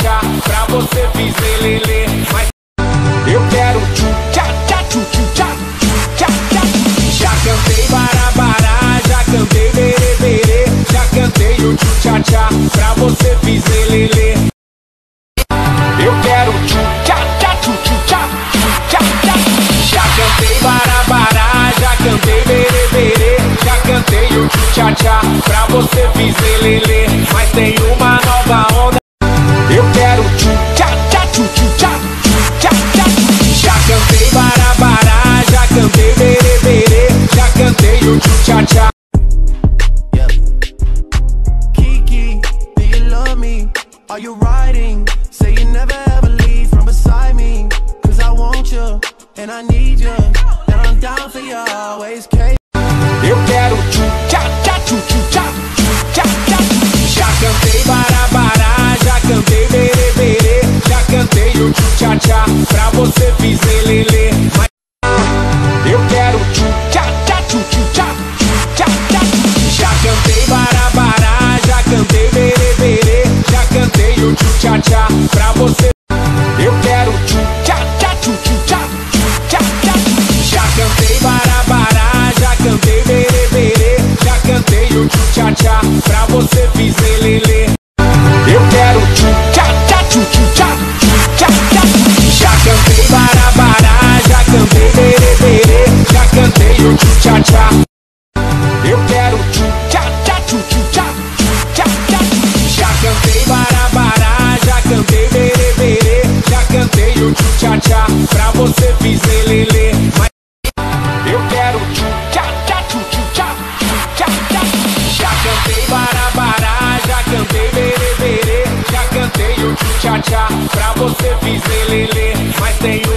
tcha, pra você fiz lelê. Mas eu quero tchu tcha tcha, tchu tcha, tcha tcha. Já cantei barabará, já cantei berê berê, já cantei o tchu tcha tcha, pra você fiz lelê. Eu quero tchu tcha tcha, tchu tcha, tcha tcha. Já cantei barabará, já cantei berê berê, já cantei o tchu tcha tcha, pra você fiz lelê. Mas tem uma nova onda. Eu quero tchu tcha tcha, tchu tcha, tcha tcha. Já cantei barabará, já cantei berê berê, já cantei o tchu tcha tcha. Kiki, do you love me? Are you riding? Say you never ever leave from beside me. Cause I want you, and I need you, and I'm down for you always, Kate. Eu quero tchu tcha tcha, tchu tcha, tcha tcha. Já cantei barabará, já cantei berê berê, já cantei o tchu tcha tcha, pra você fiz lelê. Mas eu quero tchu tcha tcha, tchu tcha, tcha tcha. Já cantei barabará, já cantei berê berê, já cantei o tchu tcha tcha, pra você. Eu quero tchu tcha tcha, tchu tcha, tcha tcha. Já cantei barabará, já cantei berê berê, já cantei o tchu tcha tcha, pra você fiz lelê. Eu quero tchu tcha tcha, tchu tcha, tcha tcha. Já cantei barabará, já cantei berê berê, já cantei o tchu tcha tcha. Eu quero tchu tcha tcha, tchu tcha, tcha tcha. Já cantei barabará, já cantei berê berê, já cantei o tchu tcha tcha, pra você fiz lelê. Mas eu quero tchu tcha tcha, tchu tcha, tcha tcha. Já cantei barabará, já cantei berê berê, já cantei o tchu tcha tcha, pra você fiz lelê. Mas tem